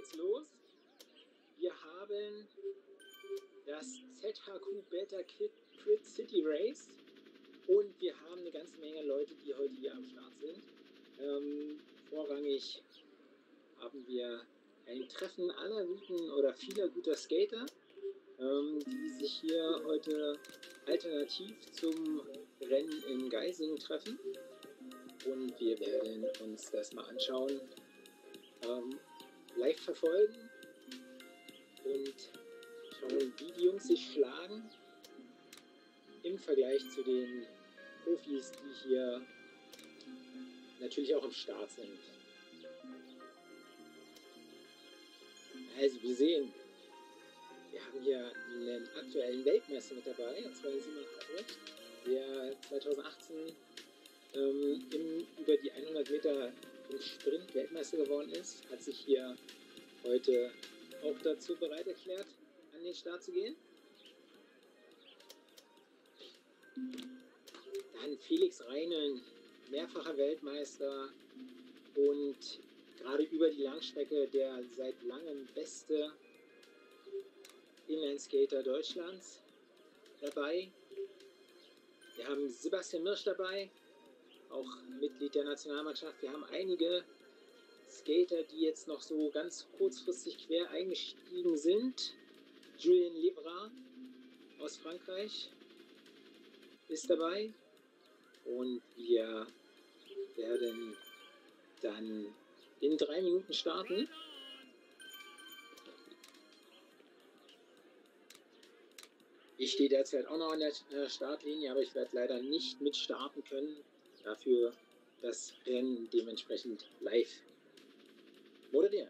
geht's los. Wir haben das ZHQ Beta Crit City Race und wir haben eine ganze Menge Leute, die heute hier am Start sind. Vorrangig haben wir ein Treffen aller guten oder vieler guter Skater, die sich hier heute alternativ zum Rennen in Geisingen treffen. Und wir werden uns das mal anschauen, live verfolgen und schauen, wie die Jungs sich schlagen im Vergleich zu den Profis, die hier natürlich auch am Start sind. Also wir sehen, wir haben hier einen aktuellen Weltmeister mit dabei, und zwar Simon Albrecht, der 2018 über die 100 Meter im Sprint Weltmeister geworden ist, hat sich hier heute auch dazu bereit erklärt, an den Start zu gehen. Dann Felix Reinl, mehrfacher Weltmeister und gerade über die Langstrecke der seit langem beste Inlineskater Deutschlands dabei. Wir haben Sebastian Mirsch dabei, auch Mitglied der Nationalmannschaft. Wir haben einige Skater, die jetzt noch so ganz kurzfristig quer eingestiegen sind. Julien Levra aus Frankreich ist dabei und wir werden dann in 3 Minuten starten. Ich stehe derzeit auch noch an der Startlinie, aber ich werde leider nicht mit starten können. Dafür das Rennen dementsprechend live moderieren.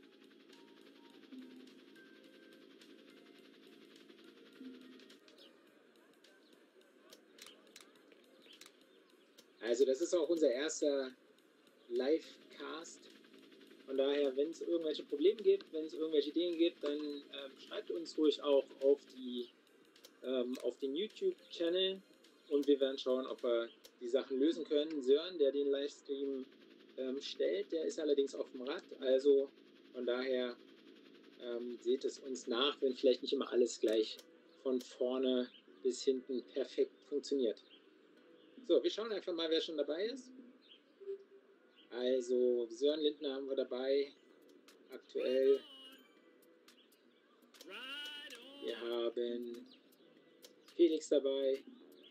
Also das ist auch unser erster Live-Cast. Von daher, wenn es irgendwelche Probleme gibt, wenn es irgendwelche Dinge gibt, dann schreibt uns ruhig auch auf den YouTube-Channel und wir werden schauen, ob wir die Sachen lösen können. Sören, der den Livestream stellt, der ist allerdings auf dem Rad, also von daher seht es uns nach, wenn vielleicht nicht immer alles gleich von vorne bis hinten perfekt funktioniert. So, wir schauen einfach mal, wer schon dabei ist. Also Sören Lindner haben wir dabei, aktuell. Wir haben Felix dabei.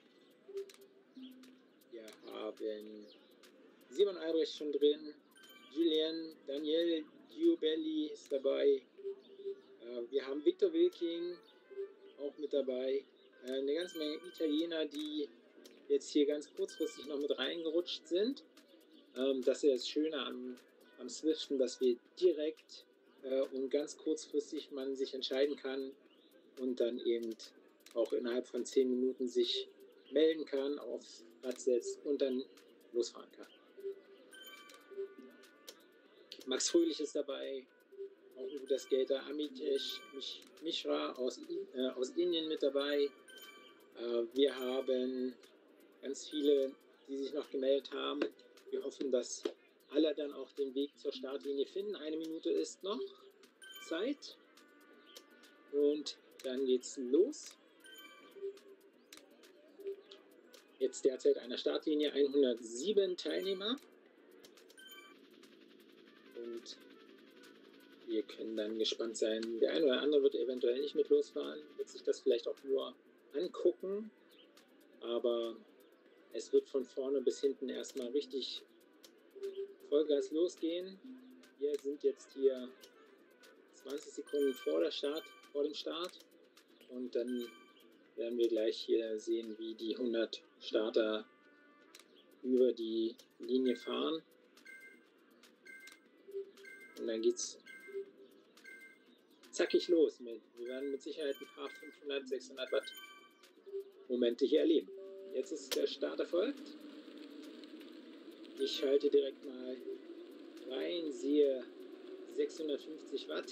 Wir haben Simon Albrecht schon drin. Julien, Daniel Giubelli ist dabei. Wir haben Victor Wilking auch mit dabei. Eine ganze Menge Italiener, die jetzt hier ganz kurzfristig noch mit reingerutscht sind. Das ist das Schöne am Swiften, dass wir direkt und ganz kurzfristig man sich entscheiden kann und dann eben auch innerhalb von 10 Minuten sich melden kann, aufs Rad setzt und dann losfahren kann. Max Fröhlich ist dabei, auch ein guter Skater. Amitesh Mishra aus Indien mit dabei. Wir haben ganz viele, die sich noch gemeldet haben. Wir hoffen, dass alle dann auch den Weg zur Startlinie finden. 1 Minute ist noch Zeit. Und dann geht's los. Jetzt derzeit an der Startlinie 107 Teilnehmer. Und wir können dann gespannt sein. Der eine oder andere wird eventuell nicht mit losfahren, wird sich das vielleicht auch nur angucken. Aber es wird von vorne bis hinten erstmal richtig Vollgas losgehen. Wir sind jetzt hier 20 Sekunden vor dem Start. Und dann werden wir gleich hier sehen, wie die 100 Starter über die Linie fahren. Und dann geht's zackig los. Wir werden mit Sicherheit ein paar 500, 600 Watt Momente hier erleben. Jetzt ist der Start erfolgt. Ich schalte direkt mal rein, sehe 650 Watt.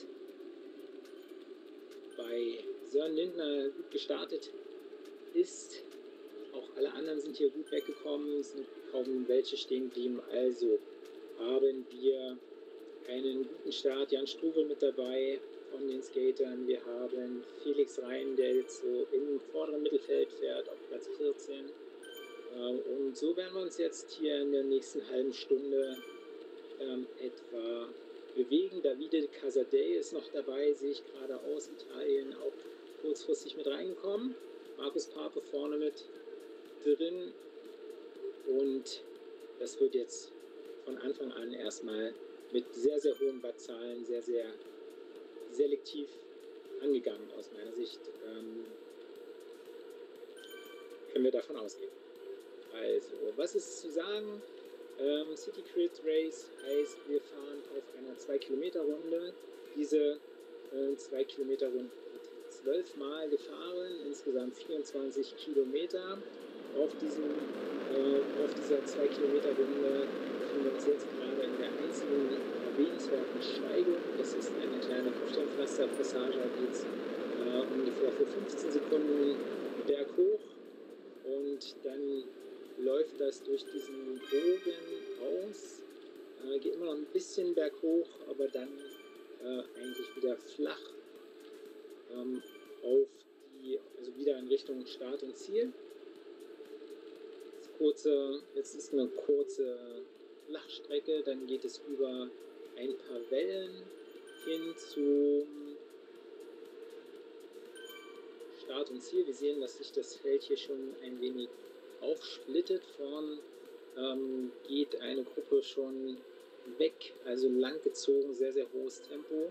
Bei Sören Lindner gut gestartet ist. Auch alle anderen sind hier gut weggekommen, sind kaum welche stehen geblieben. Also haben wir einen guten Start. Jan Struve mit dabei von den Skatern. Wir haben Felix Rhein, der jetzt so im vorderen Mittelfeld fährt, auf Platz 14. Und so werden wir uns jetzt hier in der nächsten halben Stunde etwa bewegen. Davide Casadei ist noch dabei, sehe ich gerade aus Italien, auch kurzfristig mit reingekommen. Markus Pape vorne mit drin. Und das wird jetzt von Anfang an erstmal mit sehr, sehr hohen Wattzahlen sehr, sehr selektiv angegangen aus meiner Sicht. Können wir davon ausgehen. Also, was ist zu sagen? City Crit Race heißt, wir fahren auf einer 2-Kilometer-Runde. Diese 2-Kilometer-Runde wird 12 Mal gefahren, insgesamt 24 Kilometer. Auf dieser 2-Kilometer-Runde befinden wir uns jetzt gerade in der einzigen erwähnenswerten Steigung. Das ist eine kleine Kopfsteinpflasterpassage, da geht es ungefähr für 15 Sekunden berghoch und dann läuft das durch diesen Bogen aus, geht immer noch ein bisschen berghoch, aber dann eigentlich wieder flach also wieder in Richtung Start und Ziel. Jetzt ist eine kurze Flachstrecke, dann geht es über ein paar Wellen hin zum Start und Ziel. Wir sehen, dass sich das Feld hier schon ein wenig aufsplittet. Vorn geht eine Gruppe schon weg, also lang gezogen, sehr, sehr hohes Tempo.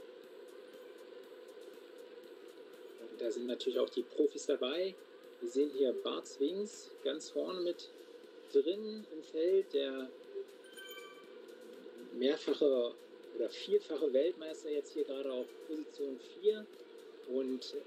Und da sind natürlich auch die Profis dabei. Wir sehen hier Bart Swings ganz vorne mit drin im Feld, der mehrfache oder vierfache Weltmeister jetzt hier gerade auf Position 4. Und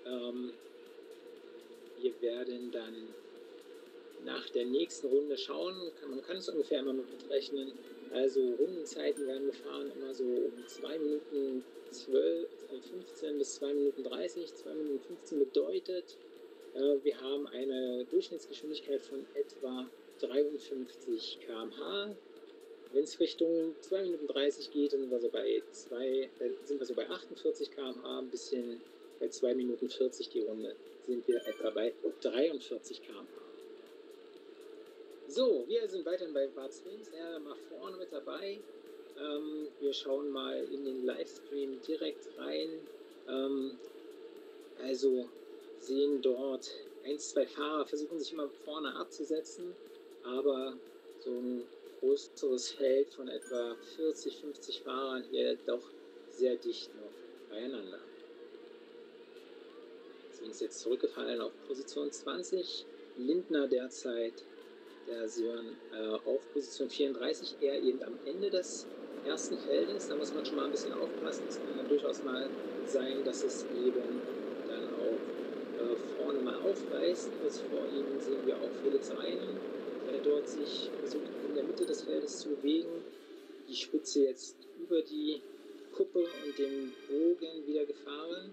wir werden dann nach der nächsten Runde schauen, man kann es ungefähr immer mitrechnen, also Rundenzeiten werden gefahren immer so um 2 Minuten 15 bis 2 Minuten 30, 2 Minuten 15 bedeutet, wir haben eine Durchschnittsgeschwindigkeit von etwa 53 km/h. Wenn es Richtung 2 Minuten 30 geht, dann sind wir so bei 48 km/h, ein bisschen bei 2 Minuten 40 die Runde sind wir etwa bei 43 km/h. So, wir sind weiterhin bei Bart Swings, er mal vorne mit dabei. Wir schauen mal in den Livestream direkt rein. Also sehen dort 1, 2 Fahrer versuchen sich immer vorne abzusetzen, aber so ein größeres Feld von etwa 40, 50 Fahrern hier doch sehr dicht noch beieinander. Deswegen ist jetzt zurückgefallen auf Position 20. Lindner derzeit, der Sören auf Position 34, er eben am Ende des ersten Feldes. Da muss man schon mal ein bisschen aufpassen. Es kann dann durchaus mal sein, dass es eben dann auch vorne mal aufreißt. Kurz vor ihm sehen wir auch Felix Rhein, der dort sich versucht in der Mitte des Feldes zu bewegen. Die Spitze jetzt über die Kuppe und den Bogen wieder gefahren.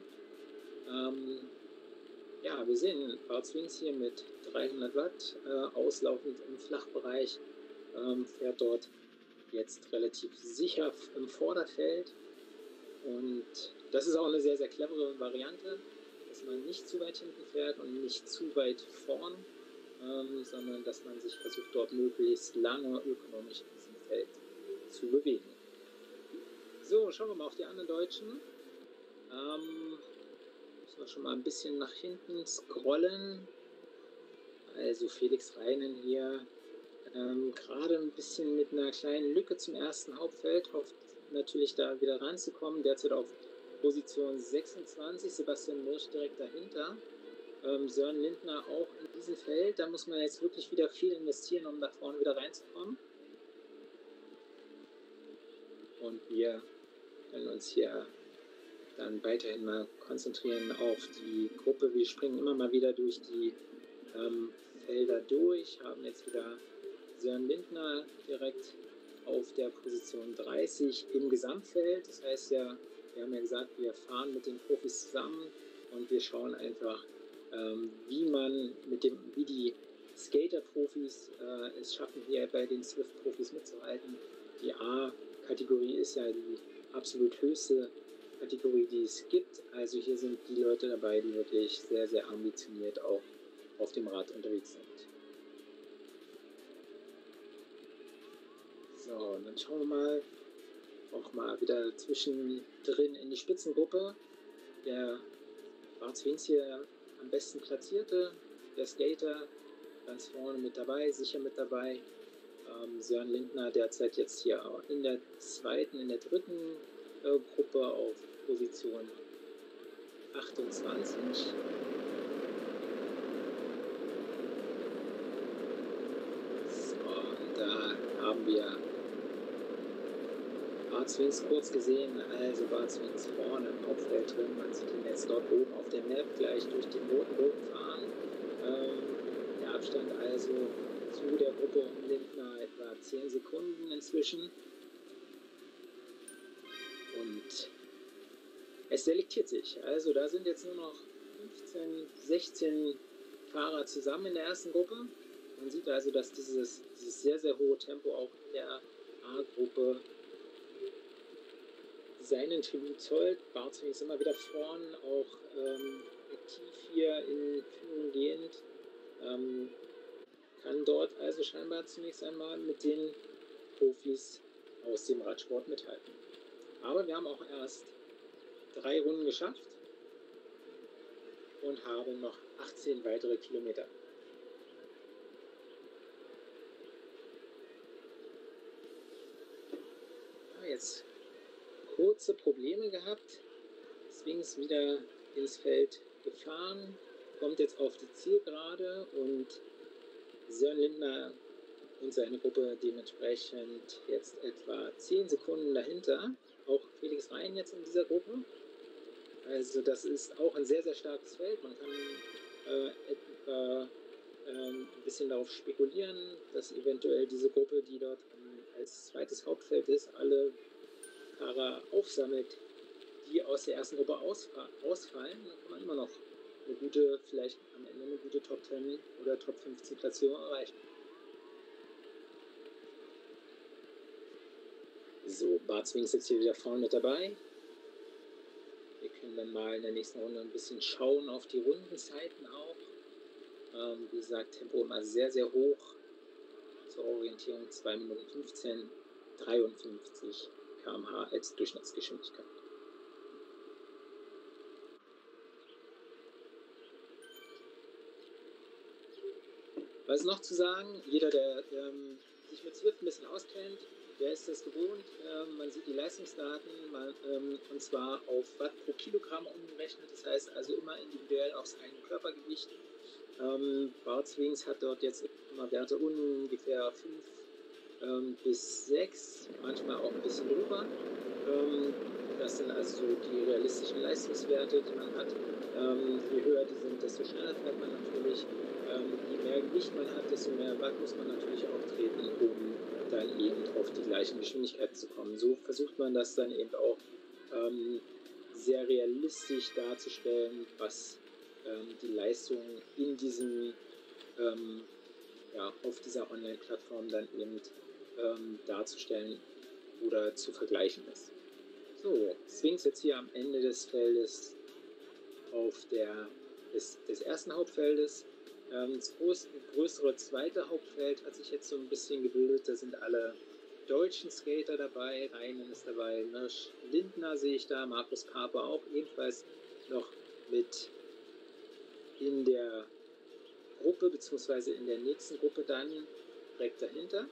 Ja, wir sehen Bart Swings hier mit 300 Watt, auslaufend im Flachbereich, fährt dort jetzt relativ sicher im Vorderfeld. Und das ist auch eine sehr, sehr clevere Variante, dass man nicht zu weit hinten fährt und nicht zu weit vorn, sondern dass man sich versucht, dort möglichst lange ökonomisch in diesem Feld zu bewegen. So, schauen wir mal auf die anderen Deutschen. Müssen wir schon mal ein bisschen nach hinten scrollen. Also Felix Reinen hier gerade ein bisschen mit einer kleinen Lücke zum ersten Hauptfeld, hofft natürlich da wieder ranzukommen. Derzeit auf Position 26, Sebastian Mirsch direkt dahinter. Sören Lindner auch in diesem Feld. Da muss man jetzt wirklich wieder viel investieren, um da vorne wieder reinzukommen. Und wir können uns hier dann weiterhin mal konzentrieren auf die Gruppe. Wir springen immer mal wieder durch die Felder durch, haben jetzt wieder Sören Lindner direkt auf der Position 30 im Gesamtfeld. Das heißt ja, wir haben ja gesagt, wir fahren mit den Profis zusammen und wir schauen einfach, wie die Skater-Profis es schaffen, hier bei den Swift-Profis mitzuhalten. Die A-Kategorie ist ja die absolut höchste Kategorie, die es gibt. Also hier sind die Leute dabei, die wirklich sehr, sehr ambitioniert auch auf dem Rad unterwegs sind. So, und dann schauen wir mal auch mal wieder zwischendrin in die Spitzengruppe. Der Bart Swings hier am besten platzierte, der Skater ganz vorne mit dabei, sicher mit dabei. Sören Lindner derzeit jetzt hier in der dritten Gruppe auf Position 28. So, und da haben wir Bart Swings kurz gesehen, also Bart Swings vorne im Hauptfeld drin. Man sieht ihn jetzt dort oben auf der Map gleich durch den roten Bogen fahren. Der Abstand also zu der Gruppe um Lindner etwa 10 Sekunden inzwischen. Und es selektiert sich. Also da sind jetzt nur noch 15, 16 Fahrer zusammen in der ersten Gruppe. Man sieht also, dass dieses sehr, sehr hohe Tempo auch in der A-Gruppe seinen Tribut zollt. Bart Swings immer wieder vorn, auch aktiv hier in Führung gehend. Kann dort also scheinbar zunächst einmal mit den Profis aus dem Radsport mithalten. Aber wir haben auch erst 3 Runden geschafft und haben noch 18 weitere Kilometer. Ja, jetzt kurze Probleme gehabt, Swings wieder ins Feld gefahren, kommt jetzt auf die Zielgerade und Sören Lindner und seine Gruppe dementsprechend jetzt etwa 10 Sekunden dahinter. Auch Felix Rhein jetzt in dieser Gruppe. Also das ist auch ein sehr, sehr starkes Feld. Man kann etwa ein bisschen darauf spekulieren, dass eventuell diese Gruppe, die dort als zweites Hauptfeld ist, alle Fahrer aufsammelt, die aus der ersten Gruppe ausfallen. Dann kann man immer noch eine gute, vielleicht am Ende eine gute Top 10 oder Top 15 Platzierung erreichen. So, Bart Swings jetzt hier wieder vorne mit dabei. Wir können dann mal in der nächsten Runde ein bisschen schauen auf die Rundenzeiten auch. Wie gesagt, Tempo immer sehr, sehr hoch. Zur Orientierung 2 Minuten 15, 53 km/h als Durchschnittsgeschwindigkeit. Was ist noch zu sagen? Jeder, der sich mit Zwift ein bisschen auskennt, der ist das gewohnt. Man sieht die Leistungsdaten, und zwar auf Watt pro Kilogramm umgerechnet. Das heißt also immer individuell aufs eigene Körpergewicht. Bart Swings hat dort jetzt immer Werte ungefähr 5 bis 6, manchmal auch ein bisschen drüber. Das sind also so die realistischen Leistungswerte, die man hat. Je höher die sind, desto schneller fährt man natürlich. Je mehr Gewicht man hat, desto mehr Watt muss man natürlich auch treten, um dann eben auf die gleichen Geschwindigkeiten zu kommen. So versucht man das dann eben auch sehr realistisch darzustellen, was die Leistung in diesem auf dieser Online-Plattform dann eben darzustellen oder zu vergleichen ist. So, Swings jetzt hier am Ende des Feldes des ersten Hauptfeldes. Das größere zweite Hauptfeld hat sich jetzt so ein bisschen gebildet. Da sind alle deutschen Skater dabei. Reinen ist dabei, Mirsch Lindner sehe ich da, Markus Pape auch ebenfalls noch mit in der Gruppe, beziehungsweise in der nächsten Gruppe dann direkt dahinter.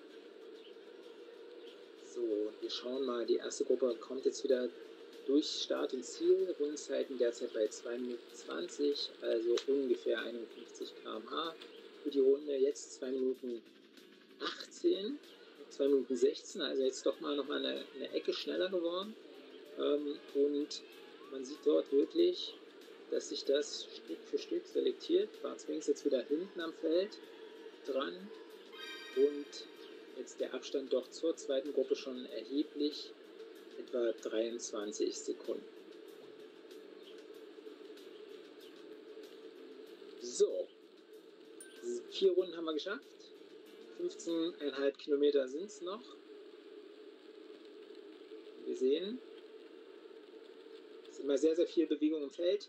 So, wir schauen mal, die erste Gruppe kommt jetzt wieder durch Start und Ziel. Rundenzeiten derzeit bei 2 Minuten 20, also ungefähr 51 km/h für die Runde. Jetzt 2 Minuten 18, 2 Minuten 16, also jetzt doch mal nochmal eine Ecke schneller geworden. Und man sieht dort wirklich, dass sich das Stück für Stück selektiert. Bart Swings jetzt wieder hinten am Feld dran und jetzt der Abstand doch zur zweiten Gruppe schon erheblich, etwa 23 Sekunden. So, 4 Runden haben wir geschafft. 15,5 Kilometer sind es noch. Wir sehen, immer sehr, sehr viel Bewegung im Feld.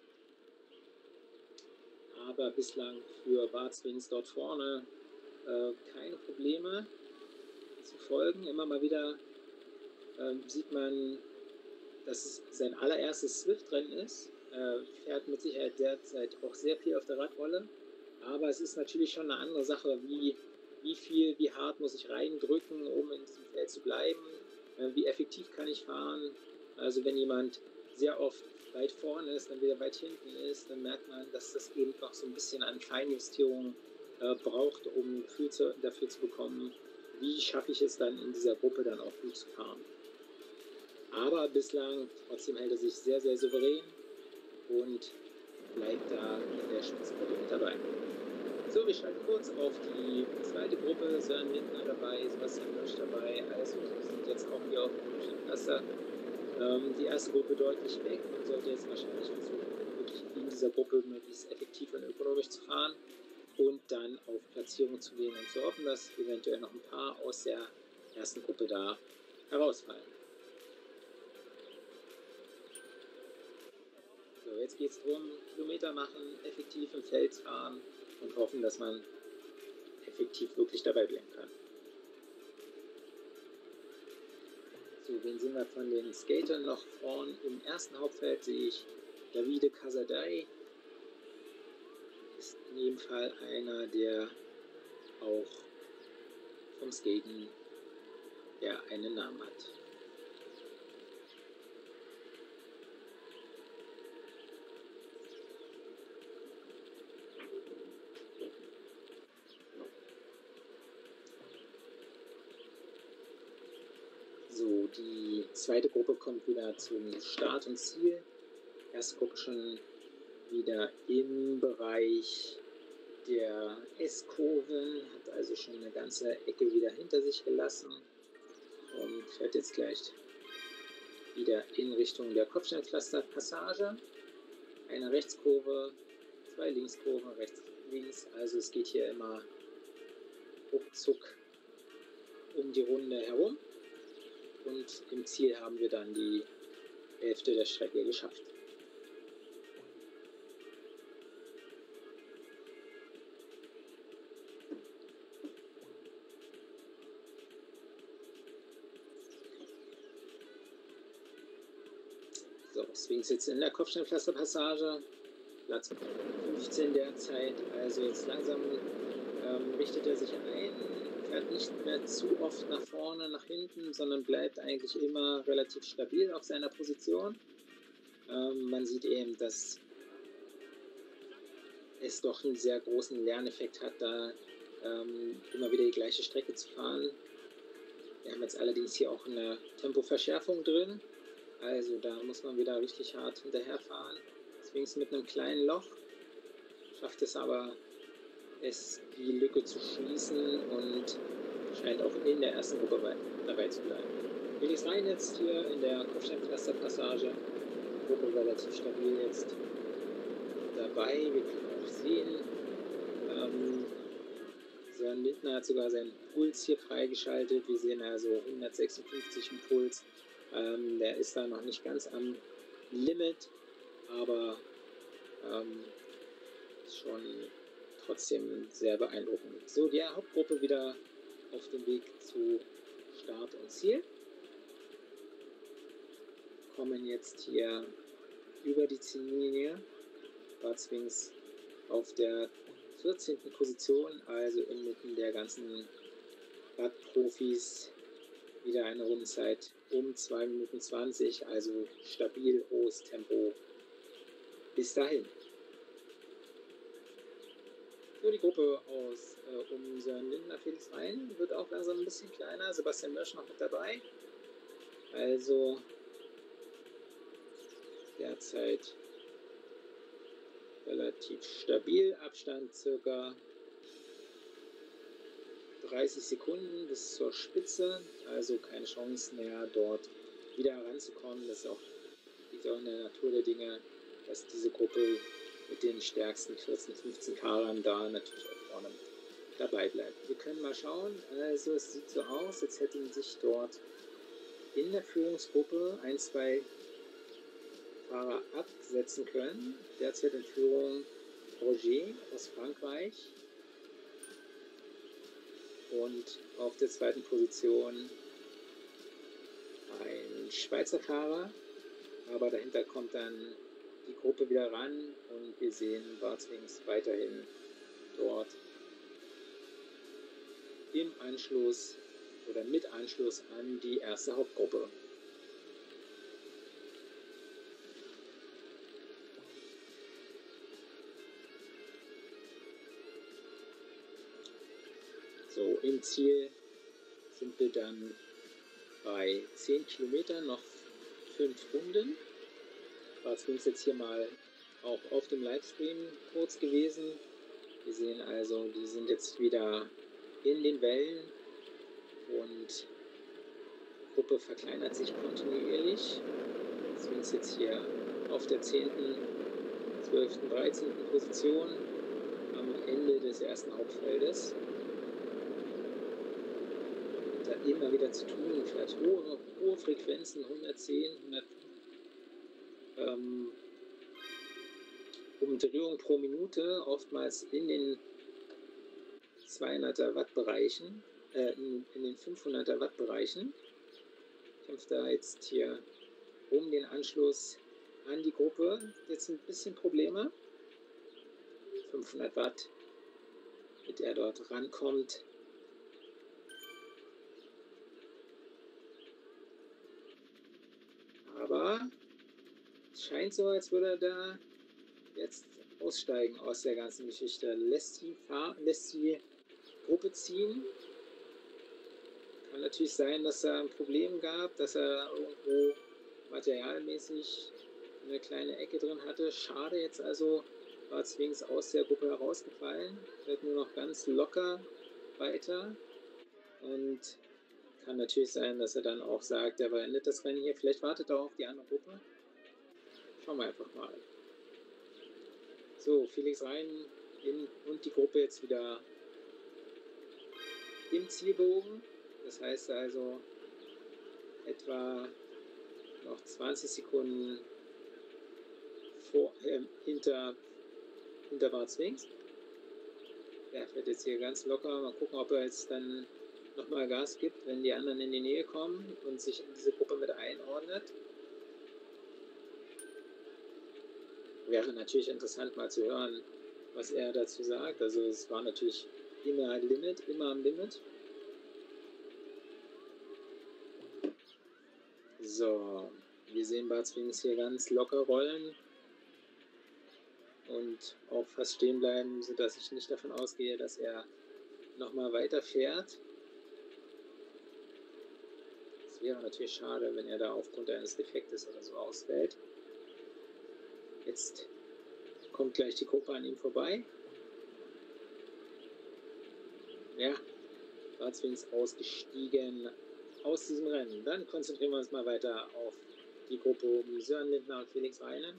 Aber bislang für Warzwings dort vorne keine Probleme zu folgen. Immer mal wieder sieht man, dass es sein allererstes Swift-Rennen ist. Fährt mit Sicherheit derzeit auch sehr viel auf der Radrolle. Aber es ist natürlich schon eine andere Sache, wie hart muss ich reindrücken, um in diesem Feld zu bleiben. Wie effektiv kann ich fahren. Also wenn jemand sehr oft weit vorne ist, dann wieder weit hinten ist, dann merkt man, dass das eben noch so ein bisschen an Feinjustierung braucht, um ein Gefühl dafür zu bekommen, wie schaffe ich es dann in dieser Gruppe dann auch gut zu fahren. Aber bislang trotzdem hält er sich sehr, sehr souverän und bleibt da in der Spitzengruppe mit dabei. So, wir schalten kurz auf die zweite Gruppe. Sören Lindner dabei, Sebastian Mörsch dabei. Also wir sind jetzt auch hier auf dem Cluster. Die erste Gruppe deutlich weg. Man sollte jetzt wahrscheinlich versuchen, wirklich in dieser Gruppe möglichst effektiv und ökonomisch zu fahren und dann auf Platzierung zu gehen und zu hoffen, dass eventuell noch ein paar aus der ersten Gruppe da herausfallen. So, jetzt geht es darum, Kilometer machen, effektiv im Feld fahren und hoffen, dass man effektiv wirklich dabei bleiben kann. So, wen sehen wir von den Skatern noch vorn? Im ersten Hauptfeld sehe ich Davide Casadei. Ist in jedem Fall einer, der auch vom Skaten einen Namen hat. So, die zweite Gruppe kommt wieder zum Start und Ziel. Erste Gruppe schon wieder im Bereich der S-Kurven, hat also schon eine ganze Ecke wieder hinter sich gelassen und fährt jetzt gleich wieder in Richtung der Kopfsteinpflaster-Passage. Eine Rechtskurve, zwei Linkskurven, rechts, links, also es geht hier immer ruckzuck um die Runde herum. Und im Ziel haben wir dann die Hälfte der Strecke geschafft. So, Sphinx jetzt in der Kopfsteinpflasterpassage, Platz 15 derzeit, also jetzt langsam richtet er sich ein, fährt nicht mehr zu oft nach vorne, nach hinten, sondern bleibt eigentlich immer relativ stabil auf seiner Position. Man sieht eben, dass es doch einen sehr großen Lerneffekt hat, da immer wieder die gleiche Strecke zu fahren. Wir haben jetzt allerdings hier auch eine Tempoverschärfung drin, also da muss man wieder richtig hart hinterherfahren. Deswegen mit einem kleinen Loch, schafft es aber, die Lücke zu schließen und scheint auch in der ersten Gruppe dabei zu bleiben. Felix Rhein jetzt hier in der Kopfsteinpflasterpassage, Gruppe relativ stabil jetzt dabei. Wir können auch sehen, Sören Lindner hat sogar seinen Puls hier freigeschaltet. Wir sehen also 156 im Puls. Der ist da noch nicht ganz am Limit, aber schon trotzdem sehr beeindruckend. So, die Hauptgruppe wieder auf dem Weg zu Start und Ziel. Kommen jetzt hier über die Ziellinie. Warzwings auf der 14. Position, also inmitten der ganzen Radprofis. Wieder eine Rundenzeit um 2 Minuten 20, also stabil hohes Tempo bis dahin. So, die Gruppe aus um Sören Lindner, Felix Rhein wird auch langsam ein bisschen kleiner. Sebastian Mörsch noch mit dabei. Also derzeit relativ stabil. Abstand circa 30 Sekunden bis zur Spitze. Also keine Chance mehr, dort wieder heranzukommen. Das ist auch in der Natur der Dinge, dass diese Gruppe mit den stärksten 14, 15 Fahrern da natürlich auch vorne dabei bleibt. Wir können mal schauen, also es sieht so aus, jetzt hätten sich dort in der Führungsgruppe 1, 2, Fahrer absetzen können. Derzeit in Führung Roger aus Frankreich und auf der zweiten Position ein Schweizer Fahrer, aber dahinter kommt dann die Gruppe wieder ran und wir sehen Bartwings weiterhin dort im Anschluss oder mit Anschluss an die erste Hauptgruppe. So, im Ziel sind wir dann bei 10 Kilometern, noch 5 Runden. War es jetzt hier mal auch auf dem Livestream kurz gewesen. Wir sehen also, die sind jetzt wieder in den Wellen und die Gruppe verkleinert sich kontinuierlich. Deswegen ist jetzt hier auf der 10., 12., 13. Position am Ende des ersten Hauptfeldes. Da immer wieder zu tun, fährt hohe Frequenzen, 110, 100 Umdrehungen pro Minute, oftmals in den 200er Watt Bereichen, in den 500er Watt Bereichen. Kämpft da jetzt hier um den Anschluss an die Gruppe. Jetzt ein bisschen Probleme. 500 Watt, mit der dort rankommt. Aber es scheint so, als würde er da jetzt aussteigen aus der ganzen Geschichte. Lässt die Gruppe ziehen. Kann natürlich sein, dass er ein Problem gab, dass er irgendwo materialmäßig eine kleine Ecke drin hatte. Schade, jetzt also war Zwings aus der Gruppe herausgefallen. Fährt nur noch ganz locker weiter. Und kann natürlich sein, dass er dann auch sagt, er beendet das Rennen hier. Vielleicht wartet er auch auf die andere Gruppe. Schauen wir einfach mal. So, Felix Rein und die Gruppe jetzt wieder im Zielbogen. Das heißt also etwa noch 20 Sekunden hinter Bart Swings. Der fährt jetzt hier ganz locker. Mal gucken, ob er jetzt dann nochmal Gas gibt, wenn die anderen in die Nähe kommen und sich in diese Gruppe mit einordnet. Wäre natürlich interessant mal zu hören, was er dazu sagt. Also es war natürlich immer am Limit. So, wir sehen Bart Swings hier ganz locker rollen und auch fast stehen bleiben, sodass ich nicht davon ausgehe, dass er nochmal weiter fährt. Es wäre natürlich schade, wenn er da aufgrund eines Defektes oder so ausfällt. Jetzt kommt gleich die Gruppe an ihm vorbei. Ja, Bart Swings ausgestiegen aus diesem Rennen. Dann konzentrieren wir uns mal weiter auf die Gruppe um Sören Lindner und Felix Reinen.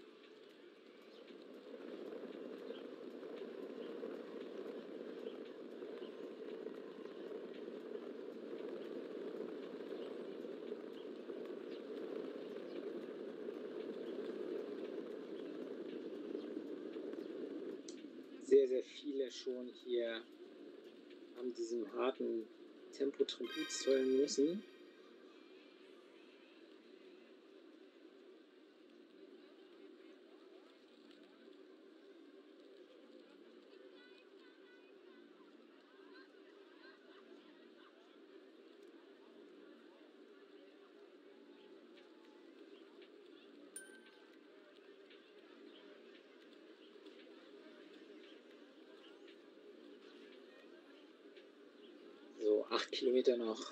Sehr, sehr viele schon hier haben diesem harten Tempo Tribut zollen müssen. So, 8 Kilometer noch.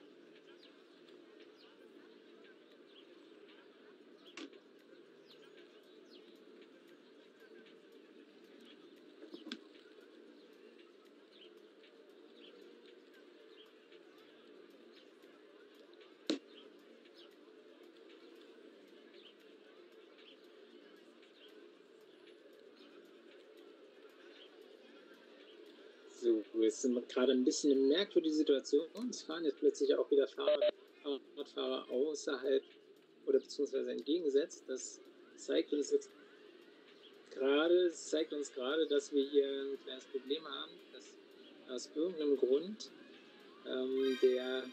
So, jetzt sind wir gerade ein bisschen eine merkwürdige Situation. Es fahren jetzt plötzlich auch wieder Fahrradfahrer außerhalb oder beziehungsweise entgegengesetzt. Das zeigt uns gerade, dass wir hier ein kleines Problem haben, dass aus irgendeinem Grund der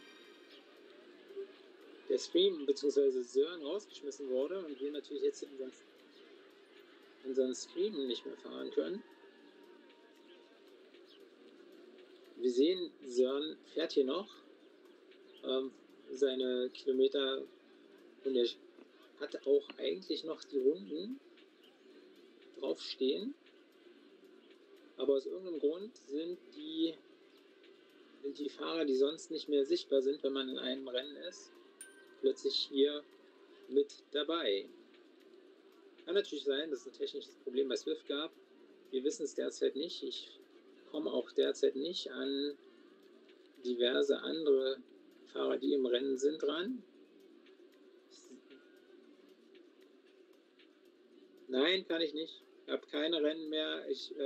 Stream bzw. Sören rausgeschmissen wurde und wir natürlich jetzt unseren Stream nicht mehr fahren können. Wir sehen, Sören fährt hier noch seine Kilometer und er hat auch eigentlich noch die Runden draufstehen. Aber aus irgendeinem Grund sind die Fahrer, die sonst nicht mehr sichtbar sind, wenn man in einem Rennen ist, plötzlich hier mit dabei. Kann natürlich sein, dass es ein technisches Problem bei Swift gab. Wir wissen es derzeit nicht. Ich komme auch derzeit nicht an diverse andere Fahrer, die im Rennen sind, ran. Nein, kann ich nicht. Ich habe keine Rennen mehr.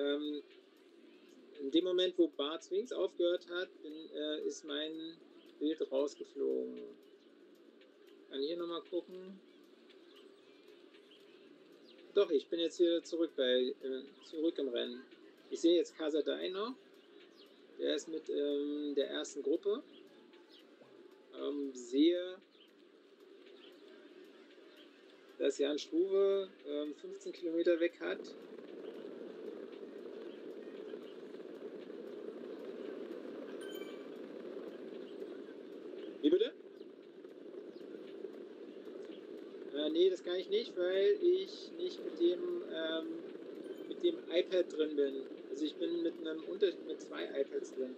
In dem Moment, wo Bart Swings aufgehört hat, ist mein Bild rausgeflogen. Kann hier nochmal gucken. Doch, ich bin jetzt hier zurück im Rennen. Ich sehe jetzt Casadei noch. Der ist mit der ersten Gruppe. Sehe, dass Jan Struve 15 Kilometer weg hat. Wie bitte? Nee, das kann ich nicht, weil ich nicht mit dem iPad drin bin. Also ich bin mit 2 iPads drin.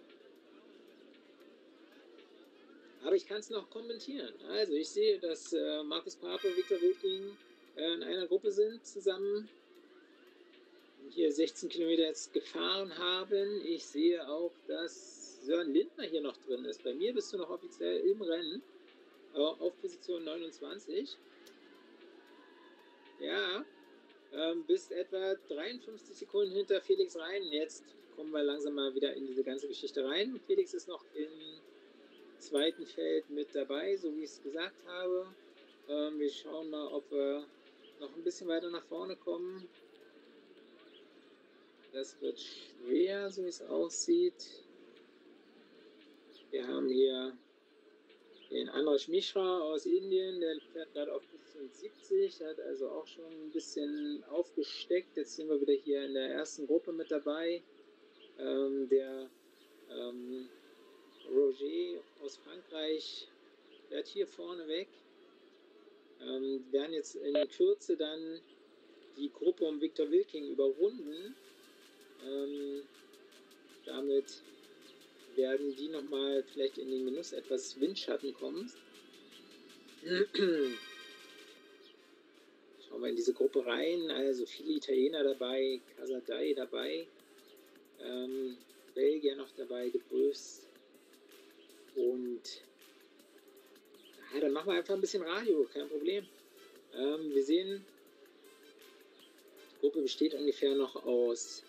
Aber ich kann es noch kommentieren. Also ich sehe, dass Markus Pape, Viktor Wilking in einer Gruppe sind, zusammen hier 16 Kilometer jetzt gefahren haben. Ich sehe auch, dass Sören Lindner hier noch drin ist. Bei mir bist du noch offiziell im Rennen, auf Position 29. Ja, bist etwa 53 Sekunden hinter Felix Rein. Jetzt kommen wir langsam mal wieder in diese ganze Geschichte rein. Felix ist noch im zweiten Feld mit dabei, so wie ich es gesagt habe. Wir schauen mal, ob wir noch ein bisschen weiter nach vorne kommen. Das wird schwer, so wie es aussieht. Wir haben hier den Andras Mishra aus Indien, der fährt gerade auf Position 70, hat also auch schon ein bisschen aufgesteckt. Jetzt sind wir wieder hier in der ersten Gruppe mit dabei. Der Roger aus Frankreich fährt hier vorne weg. Werden jetzt in Kürze dann die Gruppe um Viktor Wilking überrunden. Damit werden die nochmal vielleicht in den Genuss etwas Windschatten kommen. Schauen wir in diese Gruppe rein. Also viele Italiener dabei, Casadei dabei, Belgier noch dabei, De Bruys. Und ja, dann machen wir einfach ein bisschen Radio, kein Problem. Wir sehen, die Gruppe besteht ungefähr noch aus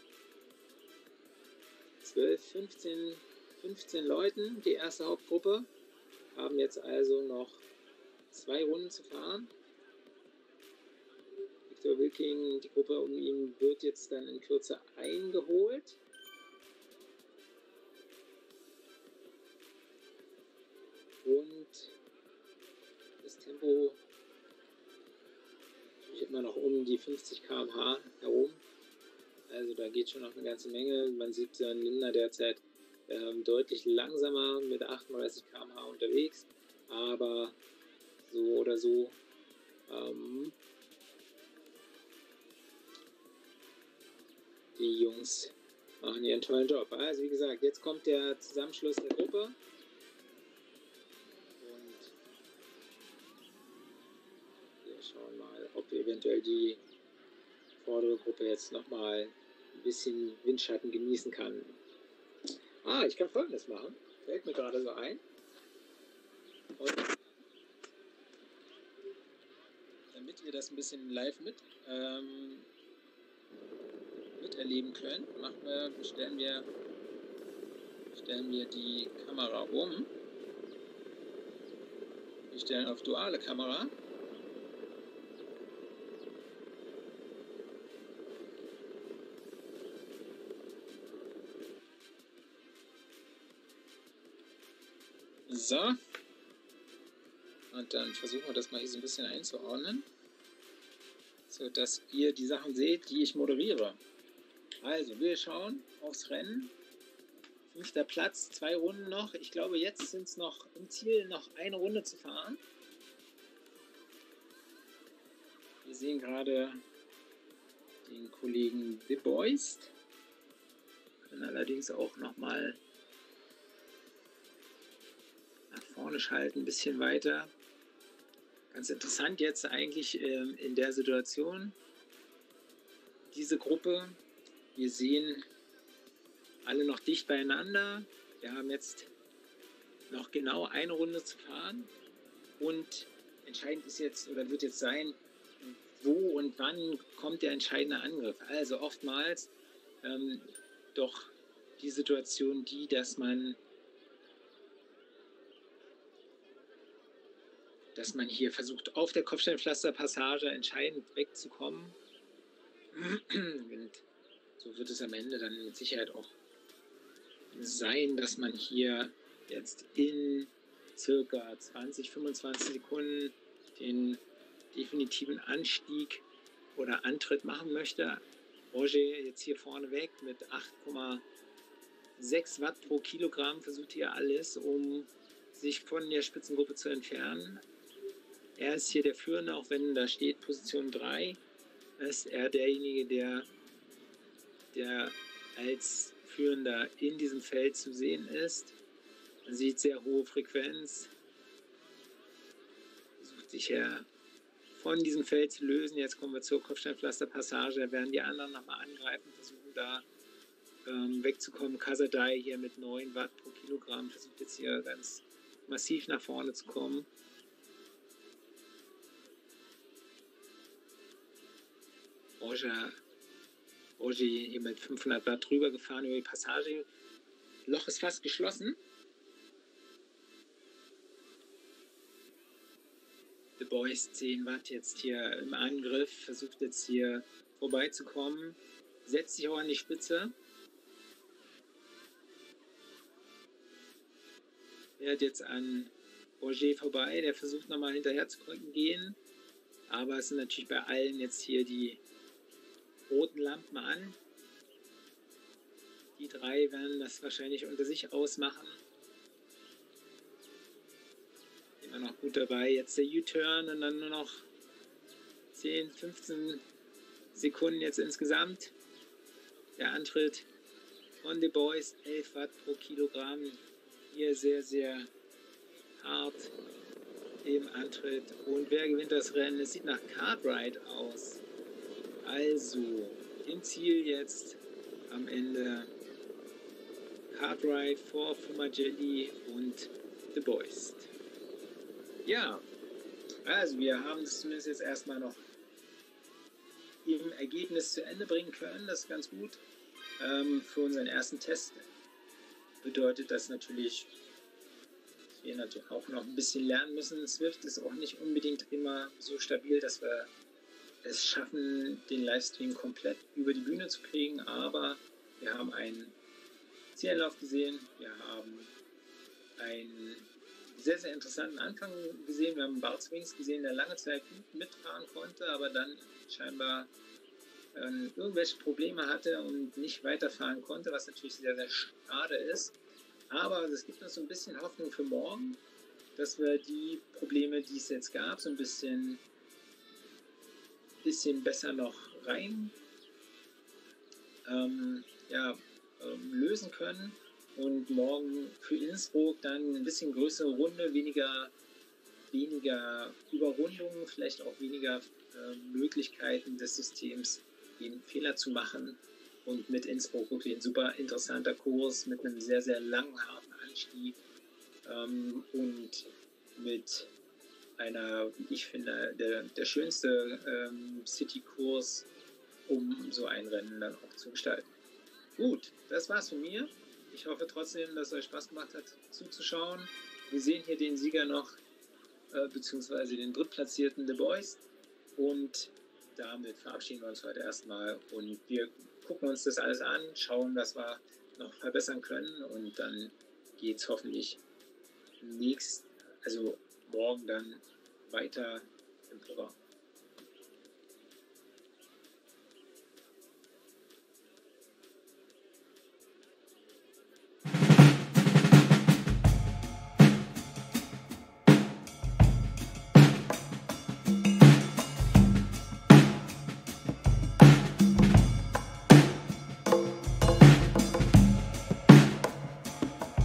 12, 15 Leuten, die erste Hauptgruppe. Haben jetzt also noch 2 Runden zu fahren. Viktor Wilking, die Gruppe um ihn wird jetzt dann in Kürze eingeholt. Und das Tempo ist immer noch um die 50 km/h herum. Also da geht schon noch eine ganze Menge. Man sieht Sören Lindner derzeit deutlich langsamer mit 38 km/h unterwegs. Aber so oder so die Jungs machen hier einen tollen Job. Also wie gesagt, jetzt kommt der Zusammenschluss der Gruppe. Und wir schauen mal, ob eventuell die vordere Gruppe jetzt nochmal ein bisschen Windschatten genießen kann. Ich kann Folgendes machen. Fällt mir gerade so ein. Und damit ihr das ein bisschen live miterleben könnt, stellen wir die Kamera um. Wir stellen auf duale Kamera. So. Und dann versuchen wir das mal hier so ein bisschen einzuordnen, sodass ihr die Sachen seht, die ich moderiere. Also, wir schauen aufs Rennen. 5. Platz, 2 Runden noch. Ich glaube, jetzt sind es noch im Ziel noch eine Runde zu fahren. Wir sehen gerade den Kollegen The Boys. Können allerdings auch nochmal nach vorne schalten, ein bisschen weiter. Ganz interessant jetzt eigentlich in der Situation. Diese Gruppe, wir sehen alle noch dicht beieinander. Wir haben jetzt noch genau eine Runde zu fahren. Und entscheidend ist jetzt oder wird jetzt sein, wo und wann kommt der entscheidende Angriff. Also oftmals doch die Situation dass man hier versucht, auf der Kopfsteinpflasterpassage entscheidend wegzukommen. Und so wird es am Ende dann mit Sicherheit auch sein, dass man hier jetzt in circa 20, 25 Sekunden den definitiven Anstieg oder Antritt machen möchte. Roger jetzt hier vorne weg mit 8,6 Watt pro Kilogramm versucht hier alles, um sich von der Spitzengruppe zu entfernen. Er ist hier der Führende, auch wenn da steht Position 3, ist er derjenige, der als Führender in diesem Feld zu sehen ist. Man sieht sehr hohe Frequenz, versucht sich ja von diesem Feld zu lösen. Jetzt kommen wir zur Kopfsteinpflasterpassage, da werden die anderen nochmal angreifen, versuchen da wegzukommen. Kasadai hier mit 9 Watt pro Kilogramm versucht jetzt hier ganz massiv nach vorne zu kommen. Roger hier mit 500 Watt drüber gefahren über die Passage. Loch ist fast geschlossen. The Boys 10 Watt jetzt hier im Angriff, versucht jetzt hier vorbeizukommen, setzt sich auch an die Spitze. Fährt jetzt an Roger vorbei, der versucht nochmal hinterher zu gehen. Aber es sind natürlich bei allen jetzt hier die roten Lampen an. Die 3 werden das wahrscheinlich unter sich ausmachen. Immer noch gut dabei. Jetzt der U-Turn und dann nur noch 10, 15 Sekunden jetzt insgesamt. Der Antritt von The Boys, 11 Watt pro Kilogramm. Hier sehr, sehr hart im Antritt. Und wer gewinnt das Rennen? Es sieht nach Cartwright aus. Also im Ziel jetzt am Ende Cartwright vor Fumagalli und The Boys. Ja, also wir haben es zumindest jetzt erstmal noch im Ergebnis zu Ende bringen können. Das ist ganz gut. Für unseren ersten Test bedeutet das natürlich, dass wir natürlich auch noch ein bisschen lernen müssen. Swift ist auch nicht unbedingt immer so stabil, dass wir es schaffen, den Livestream komplett über die Bühne zu kriegen, aber wir haben einen Zielanlauf gesehen, wir haben einen sehr, sehr interessanten Anfang gesehen, wir haben Bart Swings gesehen, der lange Zeit gut mitfahren konnte, aber dann scheinbar irgendwelche Probleme hatte und nicht weiterfahren konnte, was natürlich sehr, sehr schade ist, aber es gibt uns so ein bisschen Hoffnung für morgen, dass wir die Probleme, die es jetzt gab, so ein bisschen besser noch rein lösen können und morgen für Innsbruck dann ein bisschen größere Runde, weniger Überrundungen, vielleicht auch weniger Möglichkeiten des Systems, den Fehler zu machen und mit Innsbruck wirklich ein super interessanter Kurs mit einem sehr, sehr langen, harten Anstieg und mit einer, wie ich finde, der schönste City-Kurs, um so ein Rennen dann auch zu gestalten. Gut, das war's von mir. Ich hoffe trotzdem, dass es euch Spaß gemacht hat, zuzuschauen. Wir sehen hier den Sieger noch, beziehungsweise den drittplatzierten The Boys. Und damit verabschieden wir uns heute erstmal und wir gucken uns das alles an, schauen, was wir noch verbessern können und dann geht's hoffentlich also morgen dann weiter im Programm.